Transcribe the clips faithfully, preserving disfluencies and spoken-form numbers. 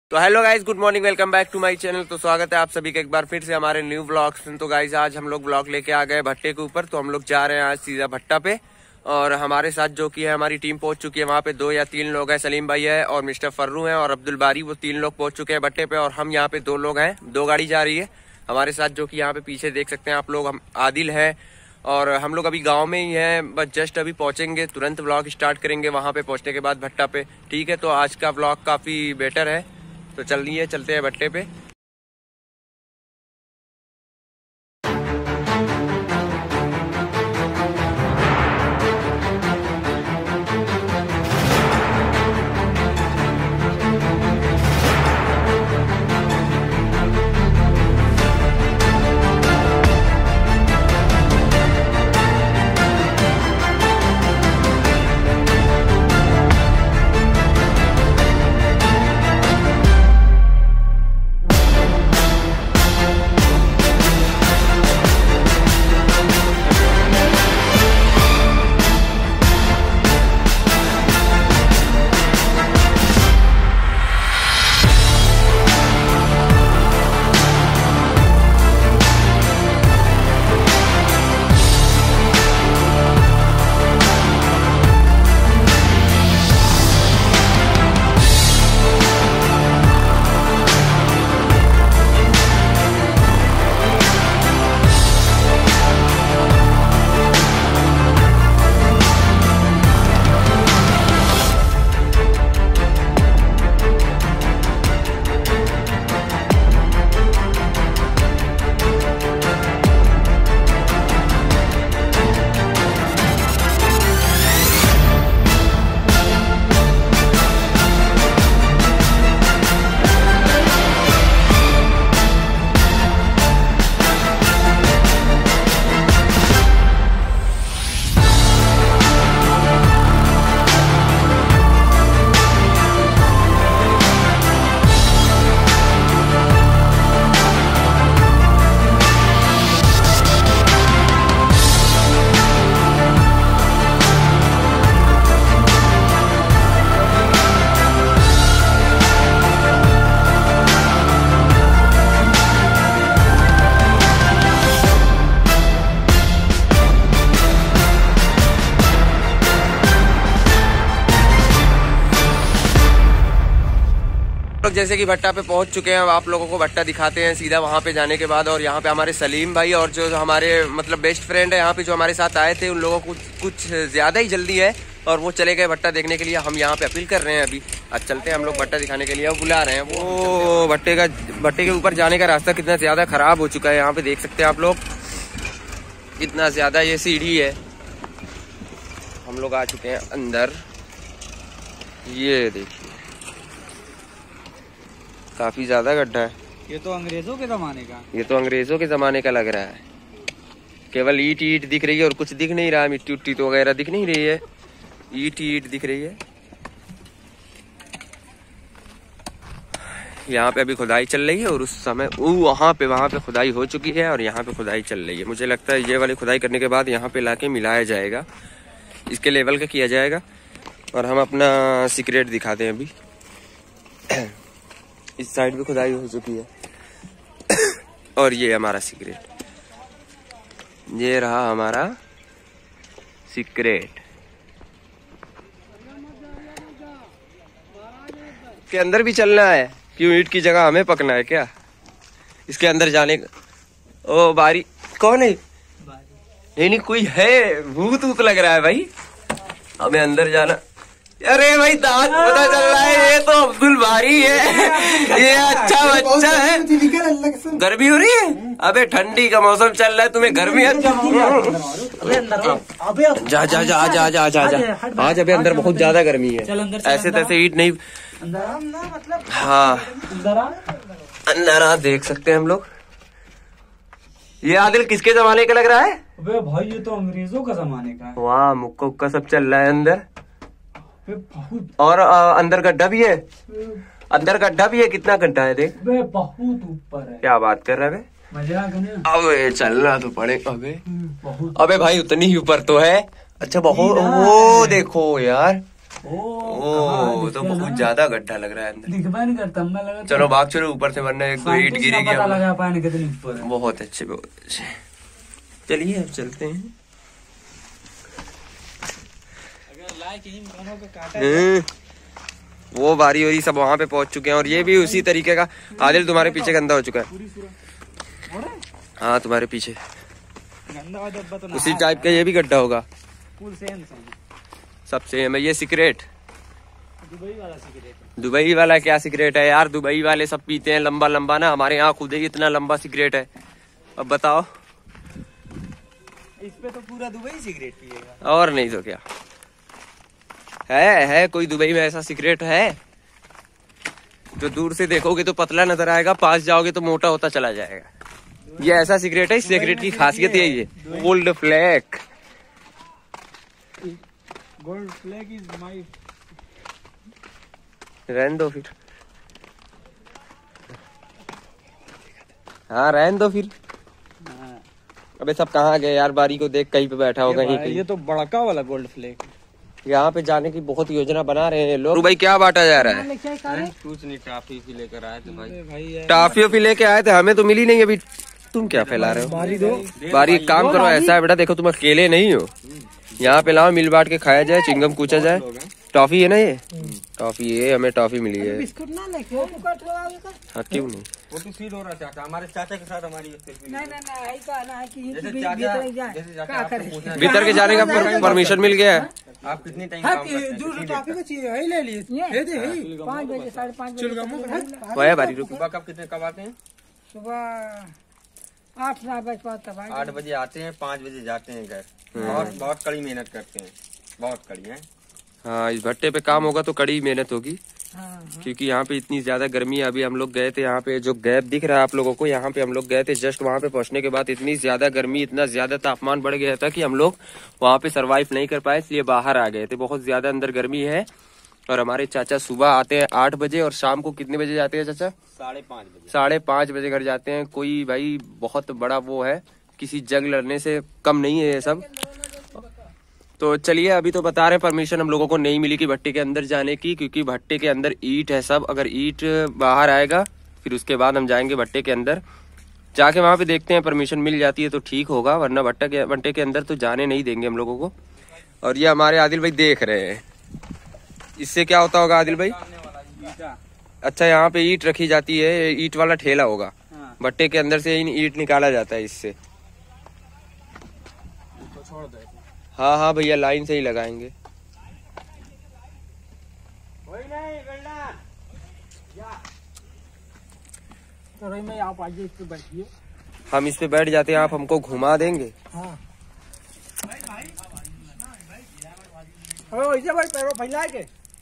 तो hello guys, good morning, welcome back to my channel. तो स्वागत है आप सभी का एक बार फिर से हमारे न्यू ब्लॉग्स। तो गाइज आज हम लोग ब्लॉग लेके आ गए भट्टे के ऊपर। तो हम लोग जा रहे हैं आज सीधा भट्टा पे और हमारे साथ जो कि है हमारी टीम पहुंच चुकी है वहाँ पे। दो या तीन लोग हैं, सलीम भाई है और मिस्टर फर्रू है और अब्दुल बारी, वो तीन लोग पहुंच चुके हैं भट्टे पे। और हम यहाँ पे दो लोग हैं, दो गाड़ी जा रही है हमारे साथ, जो कि यहाँ पे पीछे देख सकते हैं आप लोग। हम आदिल है और हम लोग अभी गांव में ही हैं, बस जस्ट अभी पहुंचेंगे, तुरंत व्लॉग स्टार्ट करेंगे वहां पे पहुंचने के बाद भट्टा पे। ठीक है, तो आज का व्लॉग काफी बेटर है, तो चलिए चलते हैं भट्टे पे। जैसे कि भट्टा पे पहुंच चुके हैं, अब आप लोगों को भट्टा दिखाते हैं सीधा वहां पे जाने के बाद। और यहाँ पे हमारे सलीम भाई और जो हमारे मतलब बेस्ट फ्रेंड है यहाँ पे, जो हमारे साथ आए थे, उन लोगों को कुछ ज्यादा ही जल्दी है और वो चले गए भट्टा देखने के लिए। हम यहाँ पे अपील कर रहे हैं अभी, आज चलते हैं हम लोग भट्टा दिखाने के लिए, वो बुला रहे हैं। वो भट्टे का भट्टे के ऊपर जाने का रास्ता कितना ज्यादा खराब हो चुका है, यहाँ पे देख सकते हैं आप लोग, कितना ज्यादा ये सीढ़ी है। हम लोग आ चुके हैं अंदर, ये देखिए काफी ज्यादा गड्ढा है। ये तो अंग्रेजों के जमाने का ये तो अंग्रेजों के जमाने का लग रहा है। केवल ईट ईट दिख रही है और कुछ दिख नहीं रहा है, मिट्टी उट्टी तो वगैरह दिख नहीं रही है, ईट ईट दिख रही है। यहाँ पे अभी खुदाई चल रही है और उस समय वहाँ पे वहाँ पे खुदाई हो चुकी है और यहाँ पे खुदाई चल रही है। मुझे लगता है ये वाली खुदाई करने के बाद यहाँ पे लाके मिलाया जाएगा, इसके लेवल का किया जाएगा। और हम अपना सीक्रेट दिखाते हैं अभी। इस साइड भी खुदाई हो चुकी है और ये हमारा सीक्रेट, ये रहा हमारा सीक्रेट। के अंदर भी चलना है, क्यों ईंट की जगह हमें पकना है क्या इसके अंदर जाने का? ओ बारी कौन है? नहीं नहीं कोई है, भूत ऊत लग रहा है भाई, हमें अंदर जाना। अरे भाई दांत पता चल रहा है, ये तो अब्दुल बारी है, ये अच्छा बच्चा है। गर्मी हो रही है? अबे ठंडी का मौसम चल रहा है, तुम्हें गर्मी है? जा जा जा जा जा जा जा आज अबे अंदर बहुत ज्यादा गर्मी है, ऐसे तैसे ईट नहीं। हाँ अंदर आ, देख सकते हैं हम लोग। ये आदिल किसके जमाने का लग रहा है? अबे भाई ये तो अंग्रेजों का जमाने का है। वाह, मुक्का उक्का सब चल रहा है अंदर। और आ, अंदर गड्ढा भी है, अंदर गड्ढा भी है। कितना गड्ढा है देख, बहुत ऊपर है। क्या बात कर रहा है? मजाक है ना? अबे चलना तो पड़े। अबे अबे भाई उतनी ही ऊपर तो है। अच्छा बहुत, वो देखो यार, ओ तो बहुत ज्यादा गड्ढा लग रहा है अंदर, दिखवा नहीं करता मैं लगा। चलो भाग चलो ऊपर से, वरना एक दो ईंट गिरेगी। पता लगा पानी कितनी ऊपर है। बहुत अच्छे बहुत अच्छे, चलिए अब चलते हैं। अगर लाइक इन दोनों को काटा, वो बारी वारी सब वहाँ पे पहुंच चुके हैं, और ये भी उसी तरीके का। आदिल तुम्हारे पीछे गंदा हो चुका है। हाँ तुम्हारे पीछे गंदा डब्बा तो उसी टाइप का ये भी गड्ढा होगा। फुल सेम सेम सब सेम है। ये सिगरेट दुबई वाला सिगरेट है। दुबई वाला क्या सिगरेट है यार, दुबई वाले सब पीते हैं लंबा लंबा ना, हमारे यहाँ खुद ही इतना लंबा सिगरेट है। अब बताओ, इस पे तो पूरा दुबई सिगरेट पिएगा। और नहीं तो क्या है, है कोई दुबई में ऐसा सिगरेट है जो दूर से देखोगे तो पतला नजर आएगा, पास जाओगे तो मोटा होता चला जाएगा। ये ऐसा सिगरेट है, इस सिगरेट की खासियत है ये gold flag. Gold flag is my. रहने दो फिर, हाँ रहने दो फिर। अबे सब कहाँ गए यार, बारी को देख कहीं पे बैठा होगा यहीं कहीं। ये तो बड़का वाला गोल्ड फ्लैग। यहाँ पे जाने की बहुत योजना बना रहे हैं लोग। भाई क्या बांटा जा रहा है? कुछ नहीं, टॉफी भी लेकर आए थे भाई। भाई टॉफी भी लेके आए थे, हमें तो मिली नहीं अभी। तुम क्या फैला रहे हो? बारी दो, बारी एक काम करो, ऐसा है बेटा, देखो तुम अकेले नहीं हो, यहाँ पे लाओ मिल बांट के खाया जाए, चिंगम कूचा जाए। टॉफी है ना ये, टॉफी है, हमें टॉफी मिली है। बिस्कुट ना लेके हाँ क्यों नहीं, वो तो फील हो रहा चाचा, हमारे चाचा के साथ हमारी नहीं नहीं नहीं का ना कि जैसे चाचा जैसे चाचा आपको पूछना है, भीतर के जाने का परमिशन मिल गया है। आप कितने टाइम काम करते हैं? जो टॉफी को चाहिए वही ले लीजिए। दे दे पाँच बजे साढ़े पाँच बजे वो है बारी रुक। सुबह कब कितने कब आते हैं? सुबह आठ नौ बजे पाँच तक आठ बजे आते हैं, पाँच बजे जाते हैं घर। बहुत बहुत कड़ी मेहनत करते हैं, बहुत कड़ी है। हाँ इस भट्टे पे काम होगा तो कड़ी मेहनत होगी, क्योंकि यहाँ पे इतनी ज्यादा गर्मी है। अभी हम लोग गए थे, यहाँ पे जो गैप दिख रहा है आप लोगों को, यहाँ पे हम लोग गए थे। जस्ट वहाँ पे पहुंचने के बाद इतनी ज्यादा गर्मी, इतना ज्यादा तापमान बढ़ गया था कि हम लोग वहाँ पे सरवाइव नहीं कर पाए, इसलिए बाहर आ गए थे। बहुत ज्यादा अंदर गर्मी है। और हमारे चाचा सुबह आते हैं आठ बजे और शाम को कितने बजे जाते हैं चाचा? साढ़े पाँच बजे साढ़े पाँच बजे घर जाते हैं। कोई भाई बहुत बड़ा वो है, किसी जंग लड़ने से कम नहीं है ये सब। तो चलिए, अभी तो बता रहे हैं परमिशन हम लोगों को नहीं मिली कि भट्टे के अंदर जाने की, क्योंकि भट्टे के अंदर ईंट है सब। अगर ईंट बाहर आएगा फिर उसके बाद हम जाएंगे भट्टे के अंदर, जाके वहां पे देखते हैं परमिशन मिल जाती है तो ठीक होगा, वरना भट्टे के भट्टे के अंदर तो जाने नहीं देंगे हम लोगों को। और ये हमारे आदिल भाई देख रहे हैं, इससे क्या होता होगा आदिल भाई? अच्छा यहाँ पे ईंट रखी जाती है, ईंट वाला ठेला होगा, भट्टे के अंदर से ईंट निकाला जाता है इससे। हाँ हाँ भैया लाइन से ही लगाएंगे। तो रही मैं आप आइए, इस पे बैठिए। हम इस पे बैठ जाते हैं, आप हमको घुमा देंगे। हाँ वैसे भाई पैरों फैला के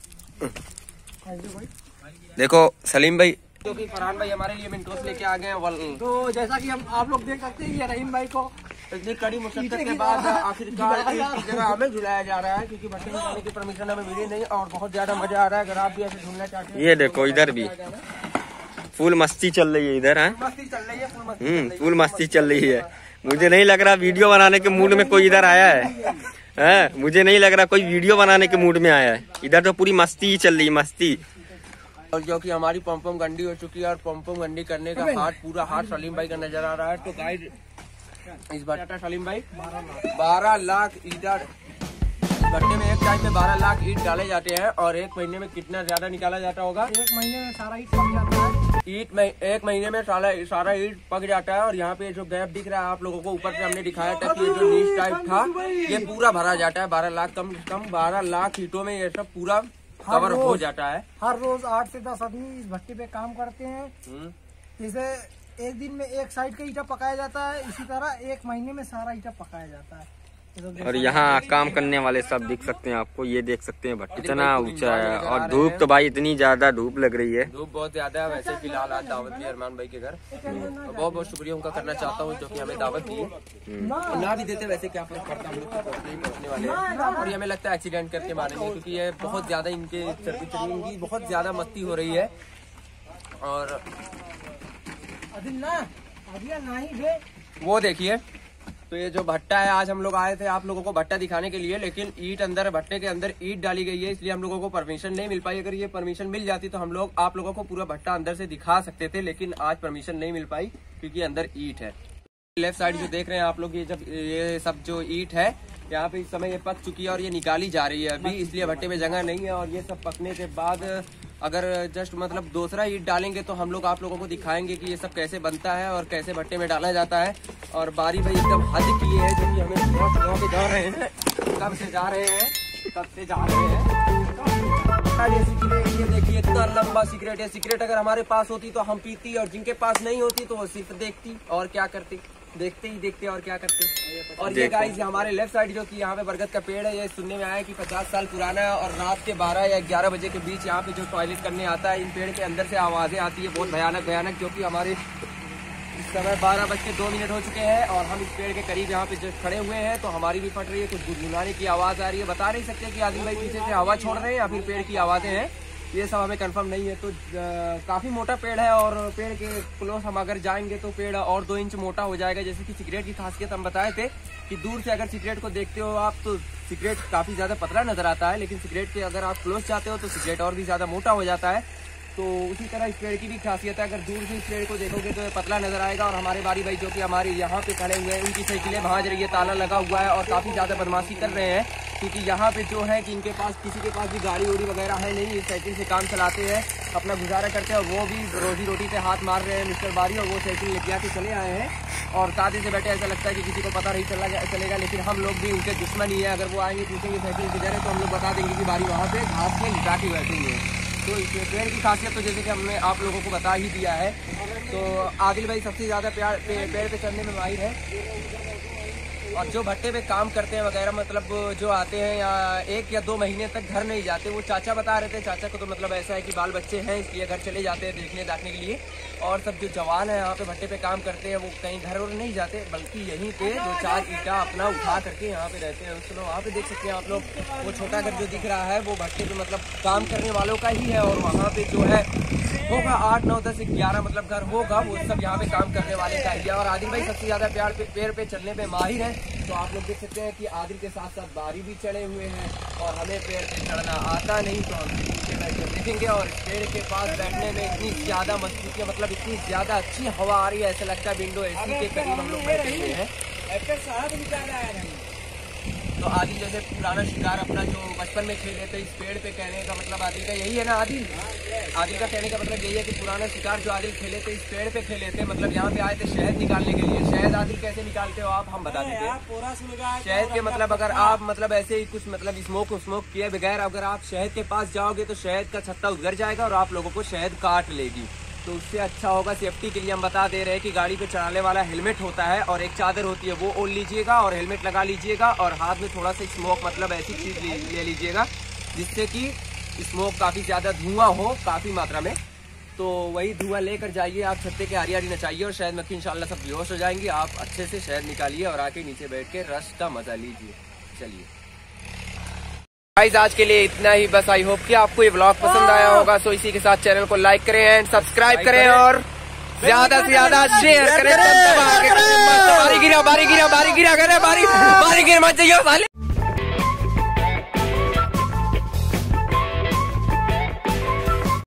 देखो सलीम भाई, जो कि फरहान भाई हमारे लिए मिनटोस लेके आ गए हैं। तो जैसा कि हम आप लोग देख सकते हैं, ये रहीम भाई को इतनी कड़ी मुशक्कत के बाद आखिरकार एक जगह हमें झुलाया जा रहा है, क्योंकि भट्टे में जाने की परमिशन हमें मिली नहीं और बहुत ज्यादा मजा आ रहा है। अगर आप भी ऐसे झूलना चाहते हैं, ये देखो इधर भी फुल मस्ती चल रही है इधर है। मस्ती चल रही है, फुल मस्ती हम्म फुल मस्ती चल रही है। मुझे नहीं लग रहा वीडियो बनाने के मूड में कोई इधर आया है, हैं? मुझे नहीं लग रहा कोई वीडियो बनाने के मूड में आया है। इधर तो पूरी मस्ती ही चल रही है, मस्ती। और जो कि हमारी पंपम गंडी हो चुकी है और पंपम गंडी करने का हाथ पूरा हाथ सलीम भाई का नजर आ रहा है। तो गाइड इस भट्टा सलीम भाई बारह लाख इधर भट्टे में एक टाइम में बारह लाख ईंट डाले जाते हैं, और एक महीने में कितना ज्यादा निकाला जाता होगा? एक महीने में सारा ईंट पक जाता है। ईंट में एक महीने में सारा सारा ईंट पक जाता है। और यहाँ पे जो गैप दिख रहा है आप लोगों को, ऊपर से हमने दिखाया था कि ये जो नीच टाइप था ये पूरा भरा जाता है। बारह लाख कम से कम बारह लाख ईंटों में ये सब पूरा कवर हो जाता है। हर रोज आठ से दस आदमी इस भट्टे पे काम करते हैं। जैसे एक दिन में एक साइड का ईंटा पकाया जाता है, इसी तरह एक महीने में सारा ईंटा पकाया जाता है। और यहाँ काम करने वाले सब दिख सकते हैं आपको, ये देख सकते हैं भट्टी इतना ऊंचा है। और धूप तो भाई इतनी ज्यादा धूप लग रही है, धूप बहुत ज्यादा है। वैसे फिलहाल आज दावत दी अरमान भाई के घर, बहुत बहुत शुक्रिया उनका करना चाहता हूँ जो कि हमें दावत दी है। ना भी देते वैसे क्या फर्क पड़ता, हम लोग तो नहीं पहुँचने वाले हैं। और ये हमें लगता है एक्सीडेंट करके मारेंगे, क्योंकि ये बहुत ज्यादा इनके इनकी बहुत ज्यादा मस्ती हो रही है। और वो देखिए तो ये जो भट्टा है, आज हम लोग आए थे आप लोगों को भट्टा दिखाने के लिए, लेकिन ईट अंदर भट्टे के अंदर ईट डाली गई है, इसलिए हम लोगों को परमिशन नहीं मिल पाई। अगर ये परमिशन मिल जाती तो हम लोग आप लोगों को पूरा भट्टा अंदर से दिखा सकते थे, लेकिन आज परमिशन नहीं मिल पाई क्योंकि अंदर ईट है। लेफ्ट साइड जो देख रहे हैं आप लोग, ये जब ये सब जो ईट है यहाँ पे इस समय ये पक चुकी है और ये निकाली जा रही है अभी, इसलिए भट्टे में जगह नहीं है। और ये सब पकने के बाद अगर जस्ट मतलब दूसरा ईट डालेंगे तो हम लोग आप लोगों को दिखाएंगे कि ये सब कैसे बनता है और कैसे भट्टे में डाला जाता है। और बारी भाई एकदम हद किए है, जो कि हमें सुबह के जा रहे हैं, कब से जा रहे हैं कब से जा रहे हैं ये सिगरेट, ये देखिए इतना लंबा सिगरेट है। सिगरेट अगर हमारे पास होती तो हम पीती, और जिनके पास नहीं होती तो वो सिर्फ देखती और क्या करती, देखते ही देखते और क्या करते। और ये गाइस हमारे लेफ्ट साइड जो कि यहाँ पे बरगद का पेड़ है, ये सुनने में आया है कि पचास साल पुराना है। और रात के बारह या ग्यारह बजे के बीच यहाँ पे जो टॉयलेट करने आता है, इन पेड़ के अंदर से आवाजें आती है बहुत भयानक भयानक, जो कि हमारे इस समय बारह बज के दो मिनट हो चुके हैं और हम इस पेड़ के करीब यहाँ पे जो खड़े हुए हैं, तो हमारी भी फट रही है, कुछ गुनगुनाने की आवाज आ रही है। बता नहीं सकते कि आदिल भाई पीछे से हवा छोड़ रहे हैं या फिर पेड़ की आवाजें हैं, ये सब हमें कंफर्म नहीं है। तो काफी मोटा पेड़ है और पेड़ के क्लोज हम अगर जाएंगे तो पेड़ और दो इंच मोटा हो जाएगा। जैसे कि सिगरेट की खासियत हम बताए थे कि दूर से अगर सिगरेट को देखते हो आप तो सिगरेट काफी ज्यादा पतला नजर आता है, लेकिन सिगरेट के अगर आप क्लोज जाते हो तो सिगरेट और भी ज्यादा मोटा हो जाता है। तो उसी तरह इस पेड़ की भी खासियत है, अगर दूर से इस पेड़ को देखोगे तो ये पतला नजर आएगा। और हमारे बारी भाई जो कि हमारे यहाँ पे खड़े हुए हैं, उनकी साइकिलें भांज रही है, ताला लगा हुआ है और काफी ज्यादा बदमाशी कर रहे हैं, क्योंकि यहाँ पे जो है कि इनके पास किसी के पास भी गाड़ी उड़ी वगैरह है नहीं, इस साइकिल से काम चलाते हैं, अपना गुजारा करते हैं। वो भी रोजी रोटी पे हाथ मार रहे हैं मिस्टर बारी, और वो साइकिल लेके आके चले आए हैं और कायदे से बैठे। ऐसा लगता है कि किसी को पता नहीं चला चलेगा, लेकिन हम लोग भी उनके दुश्मन ही है। अगर वो आएंगे पूछेंगे साइकिल किधर है तो हम लोग बता देंगे कि बारी वहाँ पे घास पे लिटा के बैठे हुए हैं। तो इस पेड़ की खासियत तो जैसे कि हमने आप लोगों को बता ही दिया है। तो आदिल भाई सबसे ज़्यादा प्यार पे, पेड़ पे चढ़ने में माहिर है, और जो भट्टे पे काम करते हैं वगैरह, मतलब जो आते हैं या एक या दो महीने तक घर नहीं जाते, वो चाचा बता रहे थे। चाचा को तो मतलब ऐसा है कि बाल बच्चे हैं, इसलिए घर चले जाते हैं देखने दाखने के लिए। और सब जो जवान है यहाँ पे भट्टे पे काम करते हैं, वो कहीं घर और नहीं जाते, बल्कि यहीं पे दो चार ईटा अपना उठा करके यहाँ पे रहते हैं। उसमें वहाँ पे देख सकते हैं आप लोग, वो छोटा घर जो दिख रहा है वो भट्टे पे मतलब काम करने वालों का ही है। और वहाँ पे जो है होगा आठ नौ दस ग्यारह मतलब घर होगा, वो सब यहाँ पे काम करने वाले का ही है। और आदिल भाई सबसे ज्यादा प्यार पे पेड़ पे चढ़ने पे माहिर है। तो आप लोग देख सकते हैं कि आदिल के साथ साथ बारी भी चढ़े हुए हैं, और हमें पेड़ पे चढ़ना आता नहीं, तो हम नीचे बैठ कर देखेंगे। और पेड़ के पास बैठने में इतनी ज्यादा मजबूती है, मतलब इतनी ज्यादा अच्छी हवा आ रही है, ऐसा लगता है विंडो एसी के करीब हम लोग बैठे हुए हैं। तो आदिल जैसे पुराना शिकार अपना जो बचपन में खेले थे इस पेड़ पे, कहने का मतलब आदिल का यही है ना। आदिल आदिल का कहने का मतलब यही है कि पुराना शिकार जो आदिल खेले थे इस पेड़ पे खेले थे, मतलब यहाँ पे आए थे शहद निकालने के लिए। शहद आदिल कैसे निकालते हो आप हम बता देते हैं। शहद के मतलब अगर आप मतलब ऐसे ही कुछ मतलब स्मोक स्मोक किए बगैर अगर आप शहद के पास जाओगे तो शहद का छत्ता उतर जाएगा और आप लोगों को शहद काट लेगी। तो उससे अच्छा होगा, सेफ्टी के लिए हम बता दे रहे हैं कि गाड़ी पे चढ़ाने वाला हेलमेट होता है और एक चादर होती है, वो ओढ़ लीजिएगा और हेलमेट लगा लीजिएगा, और हाथ में थोड़ा सा स्मोक मतलब ऐसी चीज ले लीजिएगा जिससे कि स्मोक काफी ज्यादा धुआं हो काफी मात्रा में। तो वही धुआं लेकर जाइए आप, छत्ते के आरी आरी नचाइए और शहद मक्खी इंशाल्लाह सब बेहोश हो जाएंगी। आप अच्छे से शहद निकालिए और आके नीचे बैठ के रस का मजा लीजिए। चलिए गाइस आज के लिए इतना ही, बस आई होप कि आपको ये ब्लॉग पसंद आया होगा। सो इसी के साथ चैनल को लाइक करें एंड सब्सक्राइब करें और ज्यादा से ज्यादा शेयर करें। बारी गिरा बारी गिरा बारी गिरा करे बारी बारी गिर मत जाइए।